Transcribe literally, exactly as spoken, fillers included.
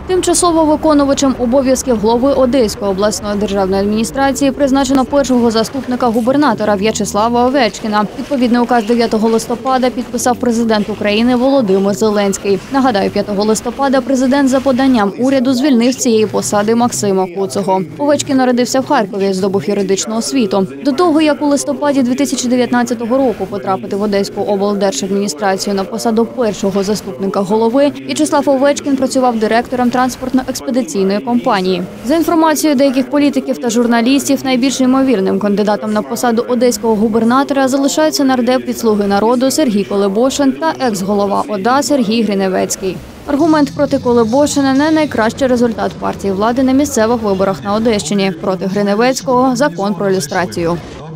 Тимчасово виконувачем обов'язків голови Одеської обласної державної адміністрації призначено першого заступника губернатора В'ячеслава Овечкіна. Відповідний указ дев'ятого листопада підписав президент України Володимир Зеленський. Нагадаю, п'ятого листопада президент за поданням уряду звільнив з цієї посади Максима Куцого. Овечкін народився в Харкові, здобув юридичну освіту. До того, як у листопаді дві тисячі дев'ятнадцятого року потрапити в Одеську облдержадміністрацію на посаду першого заступника голови, В'ячеслав Овечкін працював директором транспортно-експедиційної компанії. За інформацією деяких політиків та журналістів, найбільш ймовірним кандидатом на посаду одеського губернатора залишаються нардеп від «Слуги народу» Сергій Колебошин та екс-голова ОДА Сергій Гриневецький. Аргумент проти Колебошина – не найкращий результат партії влади на місцевих виборах на Одещині. Проти Гриневецького – закон про люстрацію.